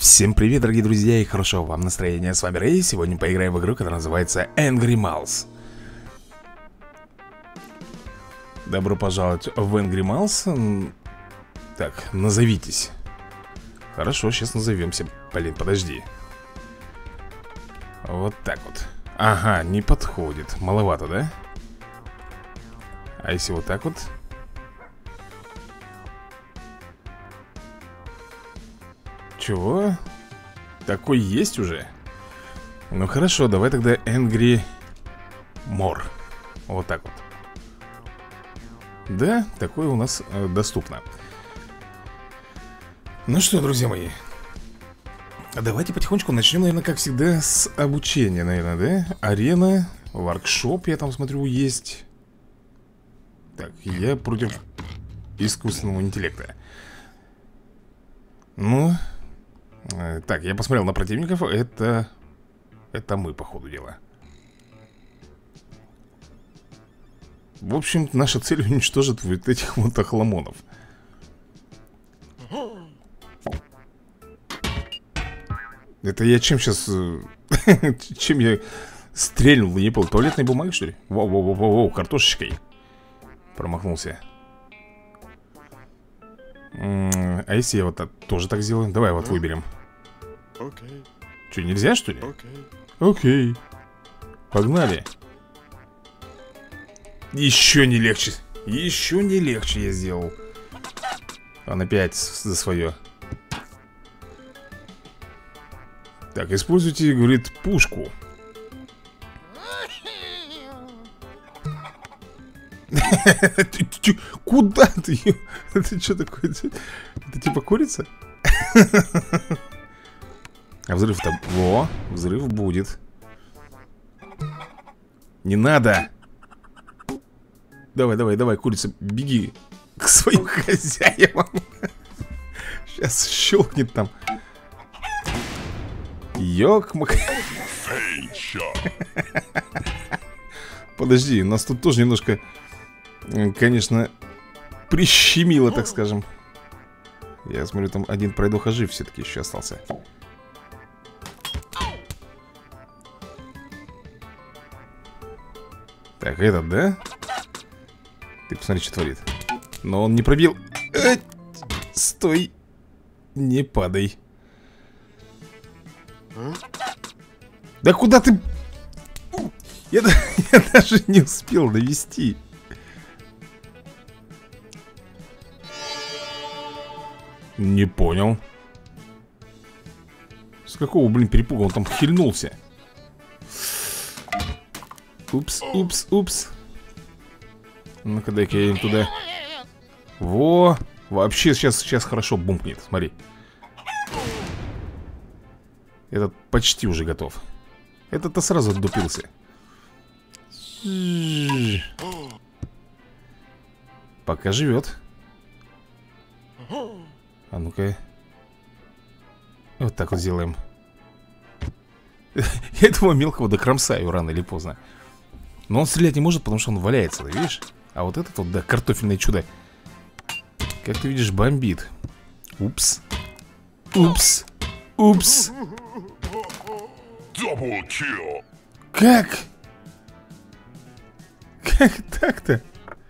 Всем привет, дорогие друзья, и хорошего вам настроения. С вами Рэй. Сегодня поиграем в игру, которая называется Angry Mouse. Добро пожаловать в Angry Mouse. Так, назовитесь. Хорошо, сейчас назовемся. Блин, подожди. Вот так вот. Ага, не подходит. Маловато, да? А если вот так вот? Чего? Такой есть уже? Ну хорошо, давай тогда Angry More. Вот так вот. Да, такое у нас доступно. Ну что, друзья мои, давайте потихонечку начнем, наверное, как всегда, с обучения, наверное, да? Арена, воркшоп, я там смотрю, есть. Так, я против искусственного интеллекта. Ну... Так, я посмотрел на противников. Это мы, по ходу дела. В общем, наша цель уничтожить вот этих вот охламонов. Это я чем сейчас... Чем я стрельнул? Не понял, туалетной бумагой, что ли? Воу, картошечкой. Промахнулся. А если я вот тоже так сделаю? Давай вот выберем. Что, нельзя, что ли? Окей. Погнали. Еще не легче. Еще не легче я сделал. Он опять за свое. Так, используйте, говорит, пушку. Куда ты? Это что такое? Это типа курица? А взрыв-то... Во, взрыв будет. Не надо. Давай, курица, беги к своим хозяевам. Сейчас щелкнет там. Ёк-мак. Подожди, нас тут тоже немножко, конечно, прищемило, так скажем. Я смотрю, там один пройдоха жив все-таки еще остался. Так, этот, да? Ты посмотри, что творит. Но он не пробил. Стой. Не падай. Да куда ты? Я даже не успел навести. Не понял. С какого, блин, перепуга он там хильнулся? Упс. Ну-ка, дай-ка я им туда. Во, вообще сейчас хорошо бумкнет, смотри. Этот почти уже готов. Этот-то сразу отдупился. Пока живет. А ну-ка. Вот так вот сделаем. Я этого мелкого докромсаю рано или поздно. Но он стрелять не может, потому что он валяется, ты видишь? А вот этот вот, да, картофельное чудо, как ты видишь, бомбит. Упс. Как? Как так-то?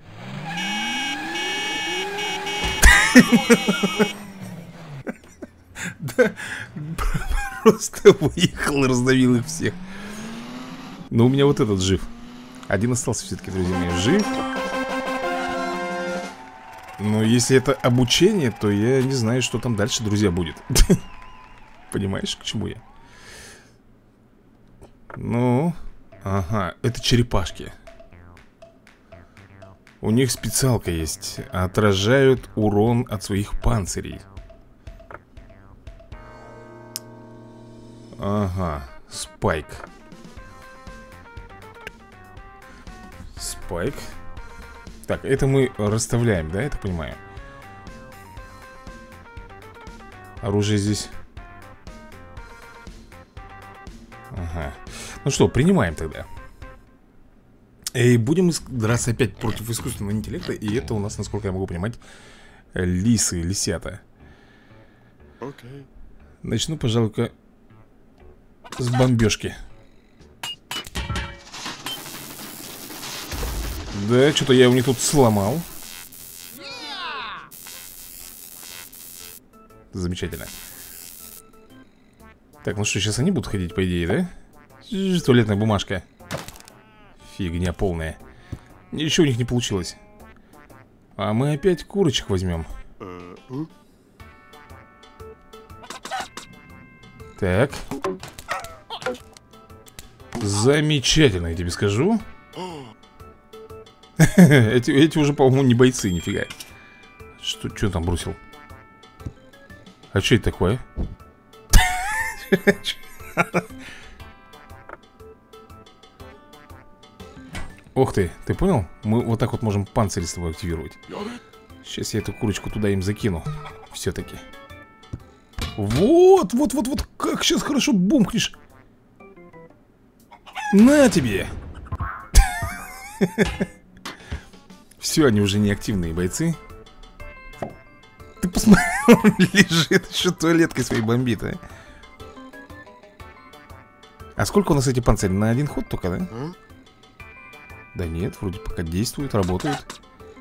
Да, просто выехал и раздавил их всех. Но у меня вот этот жив. Один остался все-таки, друзья мои, жив. Но если это обучение, то я не знаю, что там дальше, друзья, будет. Понимаешь, к чему я? Ну, ага, это черепашки. У них специалка есть. Отражают урон от своих панцирей. Ага, спайк. Спайк. Так, это мы расставляем, да, я так понимаю? Оружие здесь. Ага. Ну что, принимаем тогда. И будем драться опять против искусственного интеллекта. И это у нас, насколько я могу понимать, лисы, лисята. Начну, пожалуй-ка, с бомбежки. Да, что-то я его не тут сломал. Замечательно. Так, ну что, сейчас они будут ходить, по идее, да? Туалетная бумажка. Фигня полная. Ничего у них не получилось. А мы опять курочек возьмем. Так. Замечательно, я тебе скажу. Эти уже, по-моему, не бойцы, нифига. Что он там бросил? А что это такое? Ох ты понял? Мы вот так вот можем панцирь с тобой активировать. Сейчас я эту курочку туда им закину. Все-таки. Вот, как сейчас хорошо бумкнешь. На тебе. Все, они уже не активные бойцы. Ты посмотри, он лежит, еще туалеткой своей бомбит, а? А сколько у нас эти панцири? На один ход только, да? Да нет, вроде пока действуют, работают.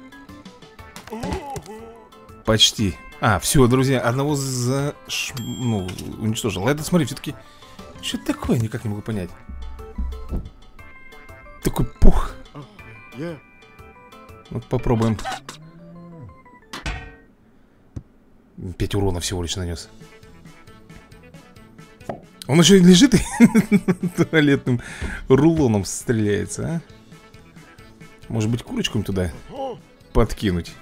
Почти. А, все, друзья, одного уничтожил. Это, смотри, все-таки... Что это такое, никак не могу понять. Такой пух. Ну, попробуем. 5 урона всего лишь нанес. Он еще и лежит и туалетным рулоном стреляется, а? Может быть, курочку им туда подкинуть?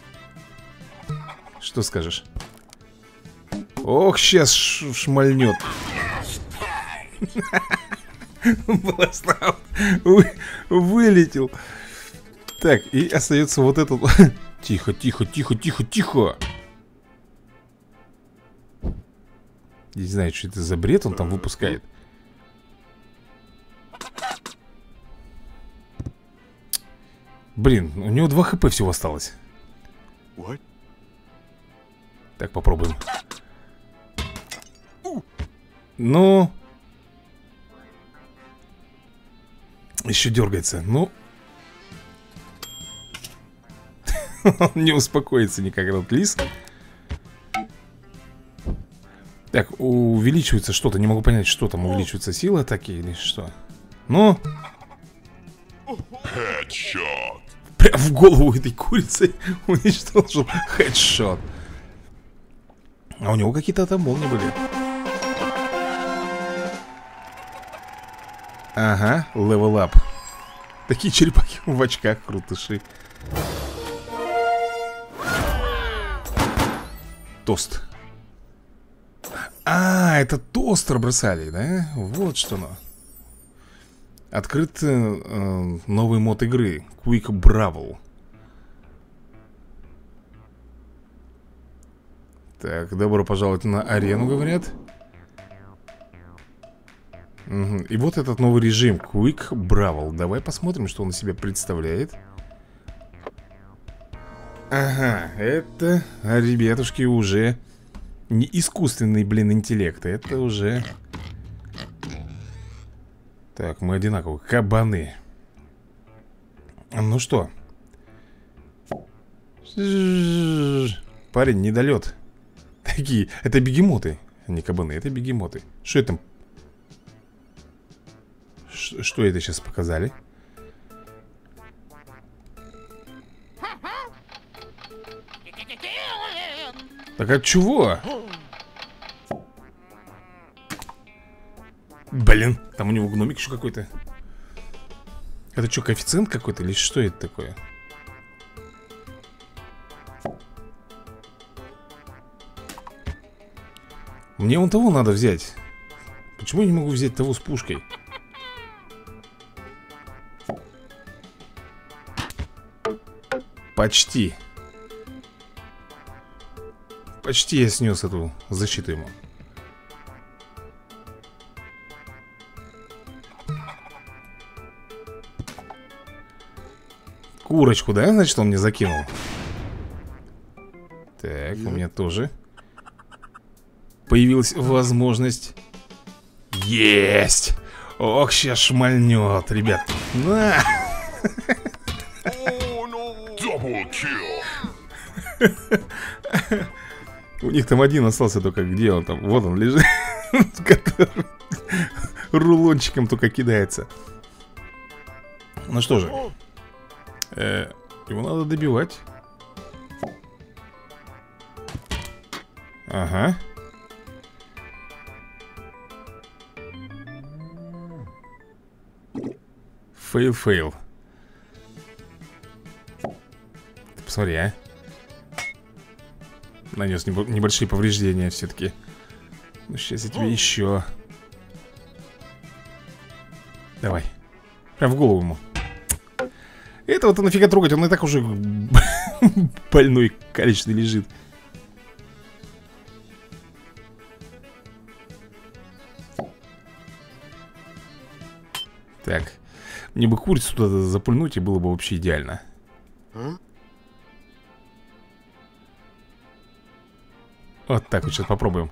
Что скажешь? Ох, сейчас шмальнет. Вылетел. Так, и остается вот этот. Тихо. Я не знаю, что это за бред он там выпускает. Блин, у него 2 хп всего осталось. Так, попробуем. Ну. Еще дергается. Ну. Он не успокоится никак, этот лис. Так, увеличивается что-то. Не могу понять, что там. Увеличивается сила атаки или что. Ну. Хедшот. Прям в голову этой курицы уничтожил. Хедшот. А у него какие-то там молнии были. Ага, левел ап. Такие черепахи в очках, крутыши. Тост. А, это тостер бросали, да? Вот что оно. Открыт новый мод игры Quick Brawl. Так, добро пожаловать на арену, говорят. Угу. И вот этот новый режим Quick Brawl. Давай посмотрим, что он из себя представляет. Ага, это, ребятушки, уже не искусственный, блин, интеллект. Это уже... Так, мы одинаковые. Кабаны. Ну что? Парень, недолет. Такие, это бегемоты. Не кабаны, это бегемоты. Что это? Что это сейчас показали? Так от чего? Блин, там у него гномик еще какой-то. Это что, коэффициент какой-то или что это такое? Мне вон того надо взять. Почему я не могу взять того с пушкой? Почти. Почти я снес эту защиту ему. Курочку, да, значит, он мне закинул. Так, у меня тоже. появилась возможность. Есть! Ох, сейчас шмальнет, ребят. На! У них там один остался только. Где он там? Вот он лежит. Рулончиком только кидается. Ну что же, его надо добивать. Ага. Фейл. Ты посмотри, а. Нанес небольшие повреждения все-таки. Ну сейчас я тебе еще. Давай. Прям в голову ему. Этого-то нафига трогать, он и так уже больной, калечный лежит. Так. Мне бы курицу туда запульнуть, и было бы вообще идеально. Вот так вот сейчас попробуем.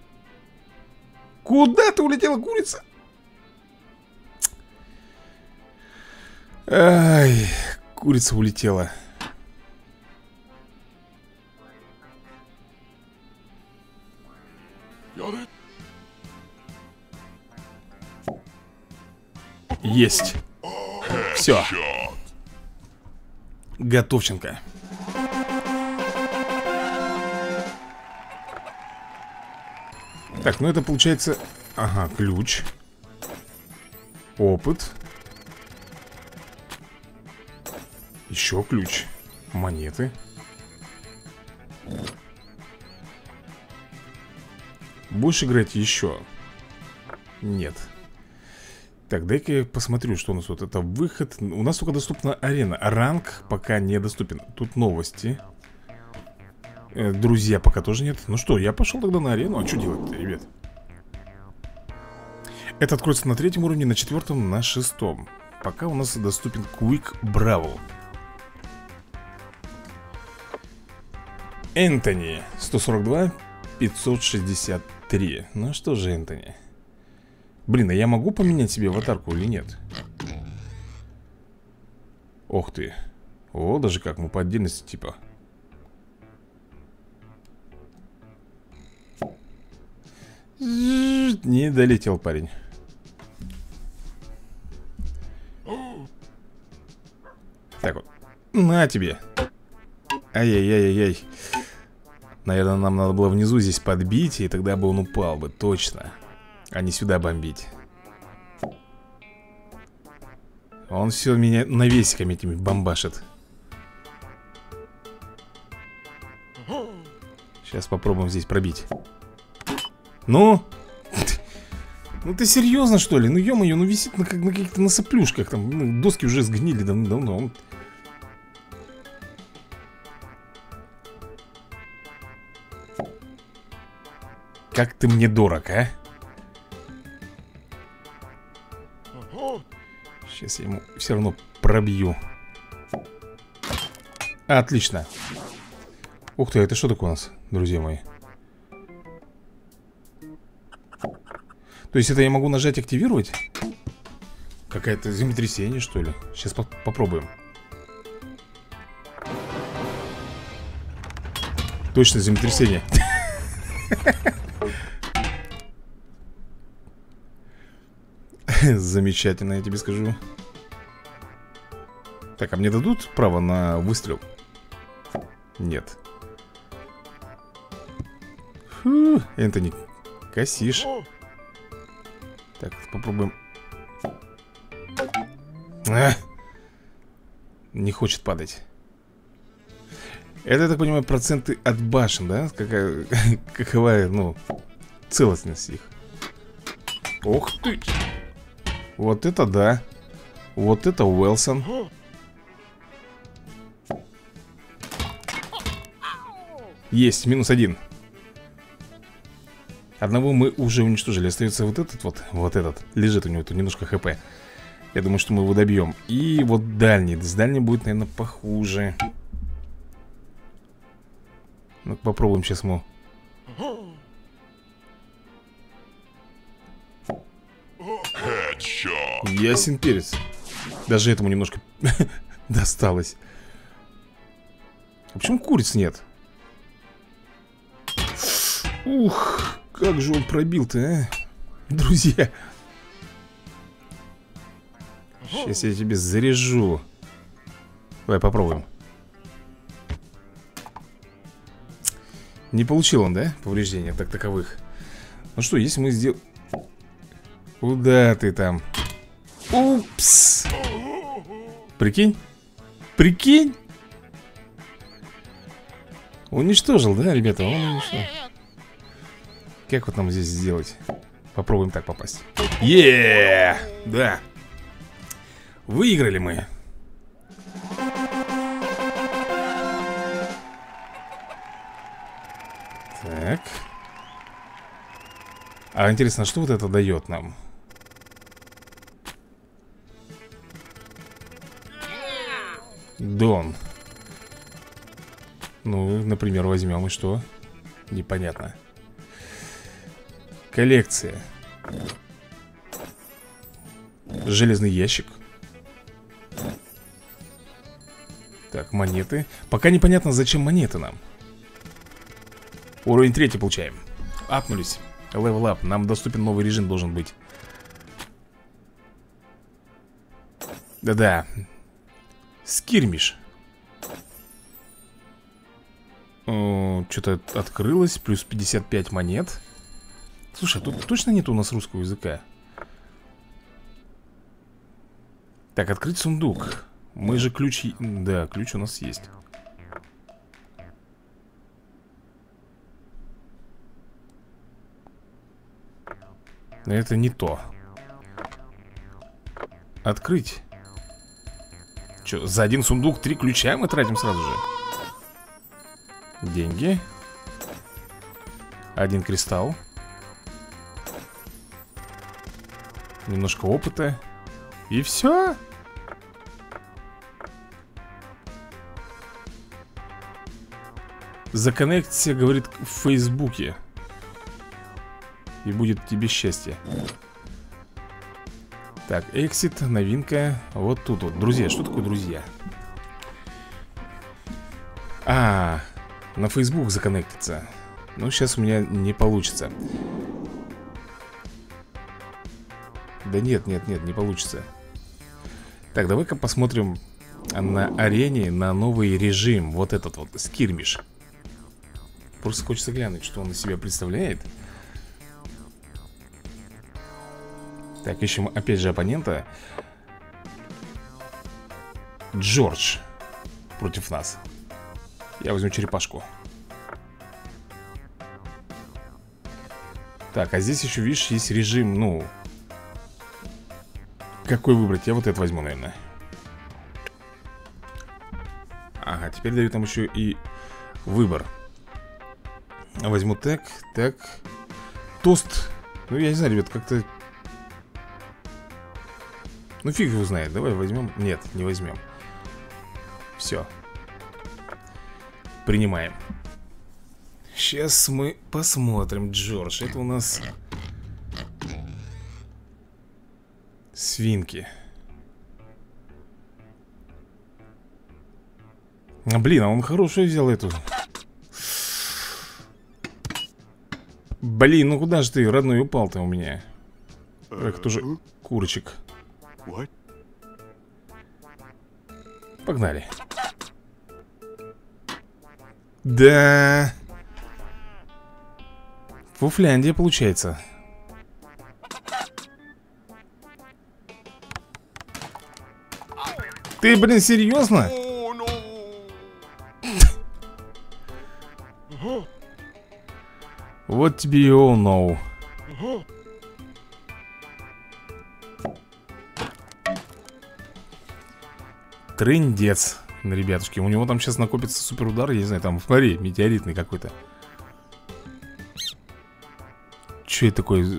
Куда ты улетела, курица? Ай, курица улетела. Есть. Все. Готовченко. Так, ну это получается. Ага, ключ. Опыт. Еще ключ. Монеты. Будешь играть еще? Нет. Так, дай-ка я посмотрю, что у нас вот. Это выход. У нас только доступна арена. Ранг пока недоступен. Тут новости. Друзья пока тоже нет. Ну что, я пошел тогда на арену. А что делать-то, ребят? Это откроется на 3-м уровне, на 4-м, на 6-м. Пока у нас доступен Quick Brawl. Энтони 142 563. Ну что же, Энтони. Блин, а я могу поменять себе аватарку или нет? Ох ты. О, даже как, мы по отдельности типа. Не долетел парень. Так вот. На тебе. Ай-яй-яй-яй-яй. Наверное, нам надо было внизу здесь подбить, и тогда бы он упал бы, точно. А не сюда бомбить. Он все меня навесиками этими бомбашит. Сейчас попробуем здесь пробить. Ну? Ну ты серьезно, что ли? Ну ё-моё, ну висит на каких-то на соплюшках там. Ну, доски уже сгнили давно. Как ты мне дорог, а? Сейчас я ему все равно пробью. Отлично. Ух ты, это что такое у нас, друзья мои? То есть это я могу нажать активировать? Какое-то землетрясение, что ли? Сейчас попробуем. Точно землетрясение. Замечательно, я тебе скажу. Так, а мне дадут право на выстрел? Нет. Фу, Энтони, косишь. Так, попробуем. Не хочет падать. Это, я так понимаю, проценты от башен, да? Какова, ну, целостность их. Ох ты! Вот это да. Вот это Уэлсон. Есть, -1. Одного мы уже уничтожили. Остается вот этот вот. Вот этот. Лежит у него тут немножко хп. Я думаю, что мы его добьем. И вот дальний. С дальним будет, наверное, похуже. Ну попробуем сейчас ему. Ясен перец. Даже этому немножко досталось. А почему куриц нет? Ух, как же он пробил-то, а? Друзья. Сейчас я тебе заряжу. Давай попробуем. Не получил он, да, повреждения так таковых? Ну что, если мы сделаем... Куда ты там? Упс. Прикинь? Прикинь? Уничтожил, да, ребята? Он уничтожил. Как вот нам здесь сделать? Попробуем так попасть. Да. Выиграли мы. Так. А интересно, что вот это дает нам? Дон. Ну, например, возьмем и что? Непонятно. Коллекция. Железный ящик. Так, монеты. Пока непонятно, зачем монеты нам. Уровень 3 получаем. Апнулись. Level up. Нам доступен новый режим должен быть. Да-да. Скирмиш. Что-то открылось. Плюс 55 монет. Слушай, тут точно нет у нас русского языка? Так, открыть сундук. Мы же ключ... Да, ключ у нас есть. Но это не то. Открыть. Че, за один сундук 3 ключа мы тратим сразу же? Деньги. 1 кристалл. Немножко опыта. И все. Законнекться, говорит, в Фейсбуке. И будет тебе счастье. Так, эксит, новинка. Вот тут вот. Друзья, что такое друзья? А, на Facebook законнектиться. Ну, сейчас у меня не получится. Да нет, не получится. Так, давай-ка посмотрим на арене на новый режим. Вот этот вот, скирмиш. Просто хочется глянуть, что он из себя представляет. Так, ищем опять же оппонента. Джордж против нас. Я возьму черепашку. Так, а здесь еще, видишь, есть режим, ну... Какой выбрать? Я вот это возьму, наверное. Ага, теперь дают нам еще и выбор. Возьму так, так. Тост. Ну, я не знаю, ребят, как-то... Ну, фиг его знает. Давай возьмем. Нет, не возьмем. Все. Принимаем. Сейчас мы посмотрим, Джордж. Это у нас... Свинки. А, блин, а он хороший взял эту. Блин, ну куда же ты, родной, упал-то у меня? Так, тоже курочек. Погнали. Да. Фуфляндия получается. Ты, блин, серьезно? Вот тебе и oh no. Трындец, ребятушки. У него там сейчас накопится суперудар. Я не знаю, там, смотри, метеоритный какой-то. Че это такое?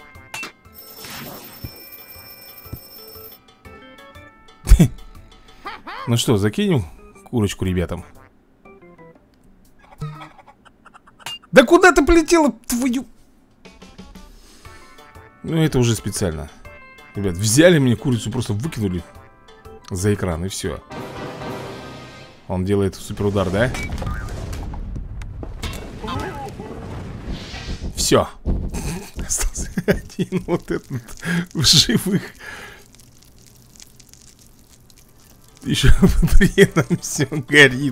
Ну что, закинем курочку ребятам? Да куда ты полетела, твою? Ну это уже специально. Ребят, взяли мне курицу, просто выкинули за экран, и все. Он делает суперудар, да? Все. Остался один вот этот в живых. Еще при этом все горит.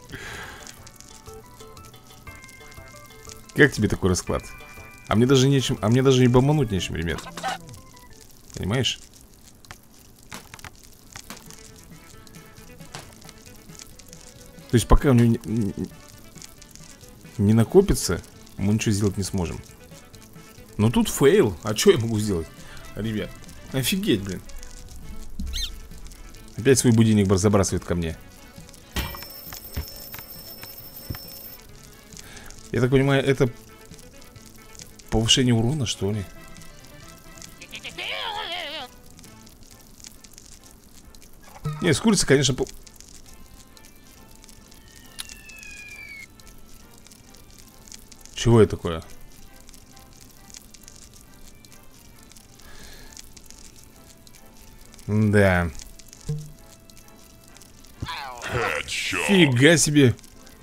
Как тебе такой расклад? А мне даже нечем, а мне даже и бомбануть нечем, ребят. Понимаешь? То есть пока у него не накопится, мы ничего сделать не сможем. Но тут фейл. А что я могу сделать? Ребят, офигеть, блин. Опять свой будильник забрасывает ко мне. Я так понимаю, это повышение урона, что ли? Не, с курицей, конечно, Чего это такое? Да. Фига себе.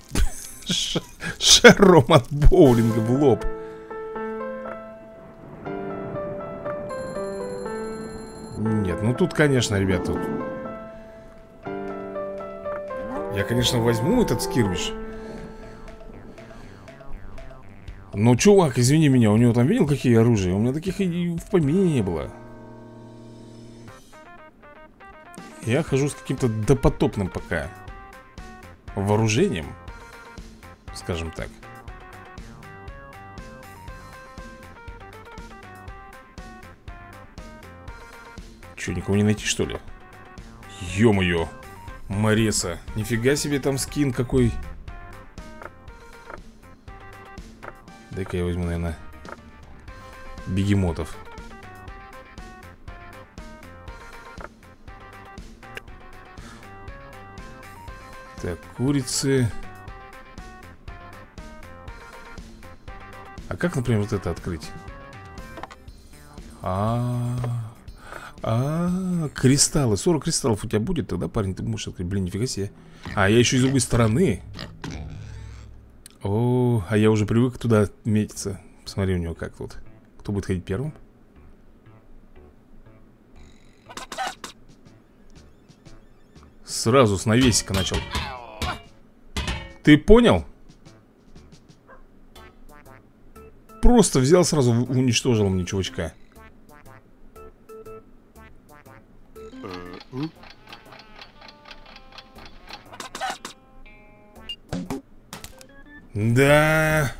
Шаром от боулинга в лоб. Нет, ну тут, конечно, ребят, тут я, конечно, возьму этот скирмиш. Но, чувак, извини меня, у него там видел какие оружия? У меня таких и в помине не было. Я хожу с каким-то допотопным пока вооружением, скажем так. Че, никого не найти, что ли? Ё-моё, Мареса. Нифига себе там скин какой. Дай-ка я возьму, наверное, бегемотов. Так, курицы. А как, например, вот это открыть? Кристаллы. 40 кристаллов у тебя будет, тогда, парень, ты можешь открыть. Блин, нифига себе. А, я еще и с другой стороны. О, а я уже привык туда метиться. Посмотри у него как тут. Кто будет ходить первым? Сразу с навесика начал. Ты понял? Просто взял, сразу уничтожил мне чувачка. Да.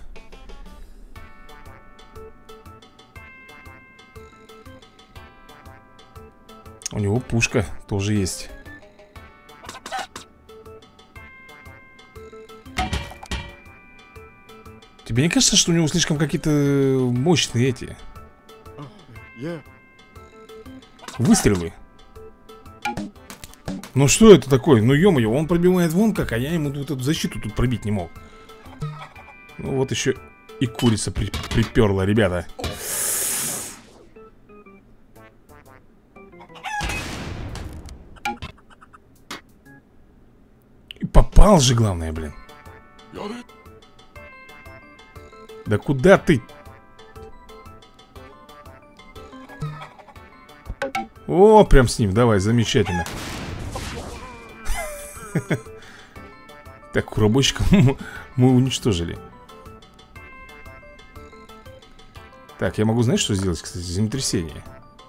У него пушка тоже есть. Тебе не кажется, что у него слишком какие-то мощные эти выстрелы? Ну что это такое? Ну ё-моё, он пробивает вон как, а я ему вот эту защиту тут пробить не мог. Ну вот еще и курица приперла, ребята. И попал же, главное, блин. Да куда ты? О, прям с ним, давай, замечательно. Так, рабочика мы уничтожили. Так, я могу, знаешь, что сделать, кстати? Землетрясение.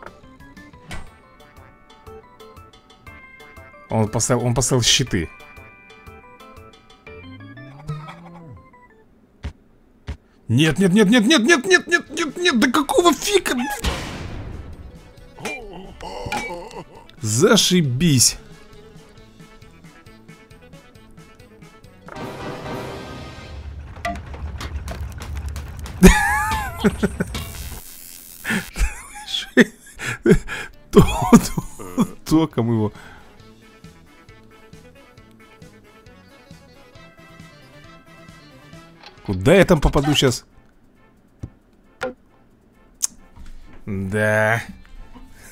Он поставил щиты. Нет, нет, нет, нет, нет, нет, нет, нет, нет, нет, да какого фига? Зашибись. Током его. Куда я там попаду сейчас?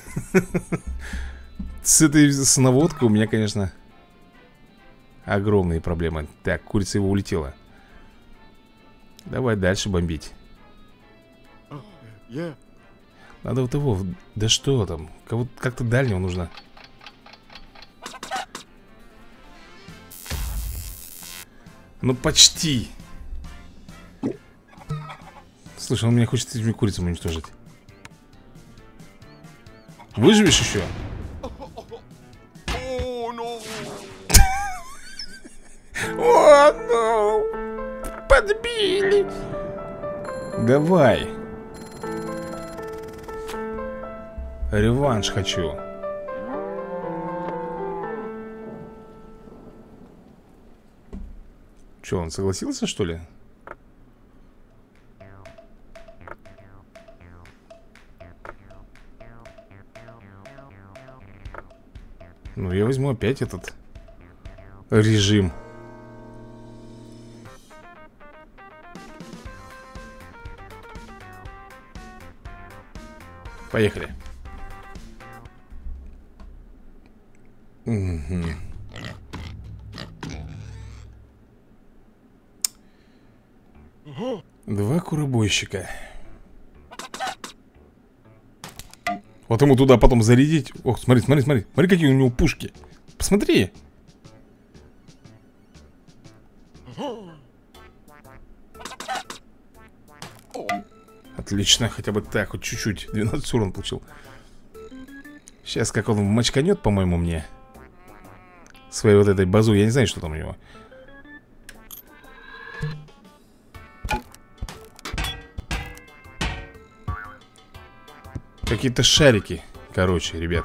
С наводкой у меня, конечно, огромные проблемы. Так, курица его улетела. Давай дальше бомбить. Надо вот его. Да что там? Как-то дальнего нужно. Ну почти. Слушай, он меня хочет этими курицами уничтожить. Выживешь еще? О, ну! Подбили. Давай. Реванш хочу. Че, он согласился, что ли? Ну, я возьму опять этот режим. Поехали. Угу. Два куробойщика. Вот ему туда потом зарядить. Ох, смотри, смотри, смотри. Смотри, какие у него пушки. Посмотри. Отлично, хотя бы так, хоть чуть-чуть. 12 урон получил. Сейчас как он мочканет, по-моему, мне своей вот этой базу. Я не знаю, что там у него. Какие-то шарики. Короче, ребят.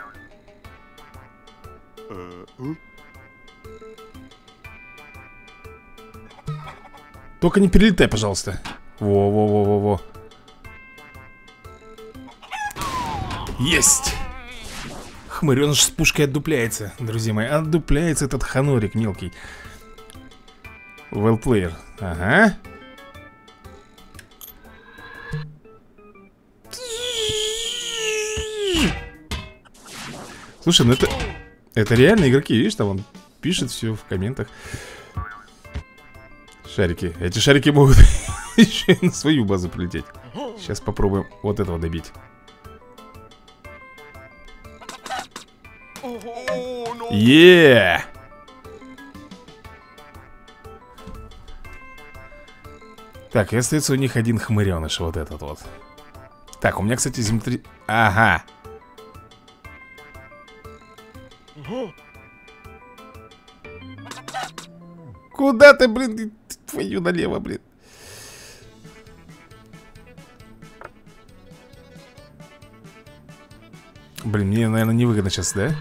Только не перелетай, пожалуйста. Во-во-во-во-во. Есть! Хмыреныш с пушкой отдупляется, друзья мои. Отдупляется этот ханорик мелкий. Well player. Ага. Слушай, ну это реально игроки, видишь, там он пишет все в комментах. Шарики. Эти шарики могут еще и на свою базу прилететь. Сейчас попробуем вот этого добить. Еее! Так, и остается у них один хмыреныш, вот этот вот. Так, у меня, кстати, землетрясение. Ага. Куда ты, блин? Твою налево, блин. Блин, мне, наверное, невыгодно сейчас, да?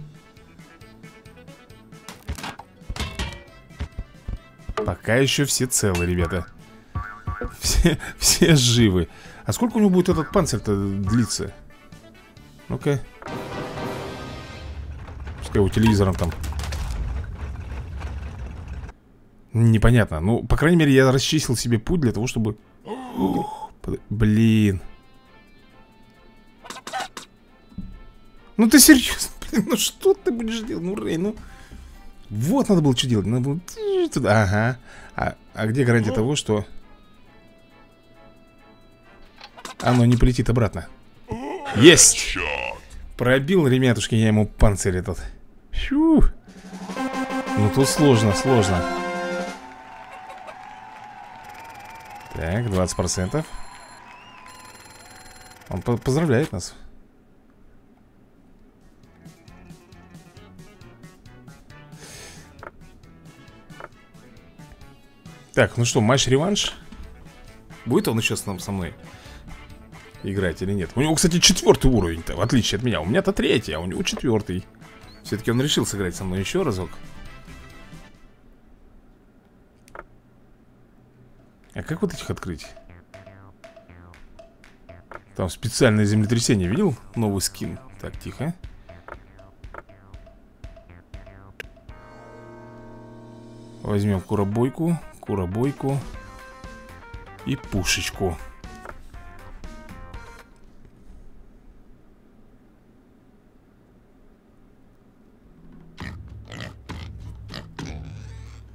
Пока еще все целы, ребята. Все живы. А сколько у него будет этот панцирь-то длиться? Ну-ка. Пускай у телевизора там. Непонятно. Ну, по крайней мере, я расчистил себе путь для того, чтобы... Блин. Ну ты серьезно? Блин, ну что ты будешь делать? Ну, Рэй, ну... Вот надо было что делать. Надо было... Ага. А где гарантия того, что... Оно не полетит обратно? Есть! Пробил, ребятушки, я ему панцирь этот. Фью. Ну тут сложно, сложно. Так, 20%. Он поздравляет нас. Так, ну что, матч-реванш? Будет он еще со мной играть или нет? У него, кстати, 4-й уровень-то, в отличие от меня. У меня-то 3-й, а у него 4-й. Все-таки он решил сыграть со мной еще разок. А как вот этих открыть? Там специальное землетрясение, видел? Новый скин. Так, тихо. Возьмем куробойку, куробойку и пушечку.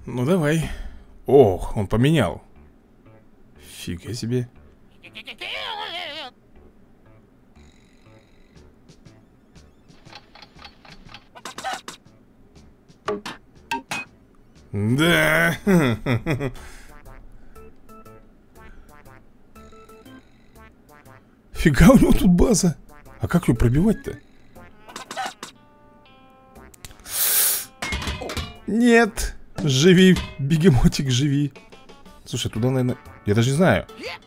Ну давай. Ох, он поменял. Фига себе. Да. Фига у него тут база. А как ее пробивать-то? Нет. Живи, бегемотик, живи. Слушай, туда, наверное... Я даже не знаю.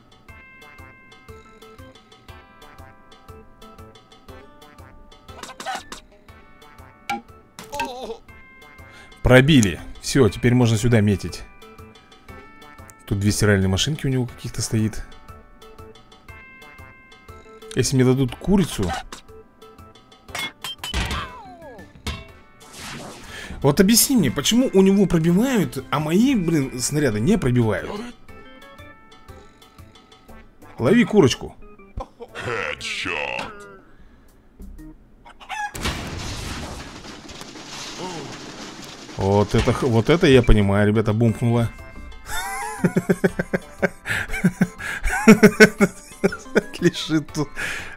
Пробили. Все, теперь можно сюда метить. Тут 2 стиральные машинки у него каких-то стоит. Если мне дадут курицу... Вот объясни мне, почему у него пробивают, а мои, блин, снаряды не пробивают? Лови курочку. Вот это я понимаю, ребята, бумкнуло. Лежит тут.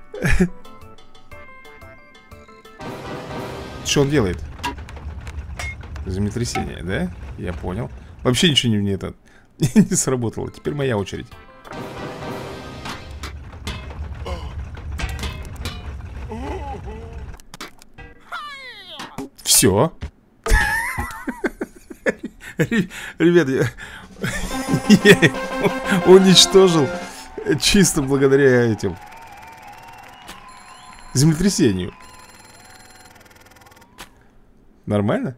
Что он делает? Землетрясение, да? Я понял. Вообще ничего не это не сработало. Теперь моя очередь. Все. Ребят, я уничтожил чисто благодаря этим землетрясению. Нормально?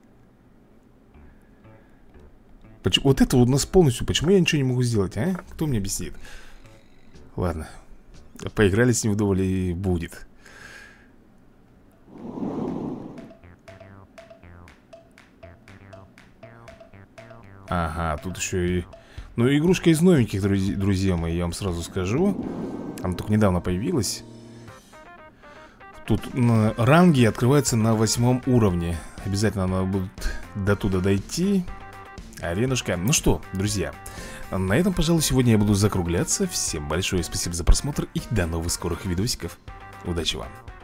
Почему? Вот это у нас полностью. Почему я ничего не могу сделать, а? Кто мне объяснит? Ладно. Поиграли с ним вдоволь и будет. Ага, тут еще и... Ну, игрушка из новеньких, друзья мои, я вам сразу скажу. Она только недавно появилась. Тут ранги открываются на 8 уровне. Обязательно надо будет до туда дойти. Аренушка. Ну что, друзья, на этом, пожалуй, сегодня я буду закругляться. Всем большое спасибо за просмотр и до новых скорых видосиков. Удачи вам.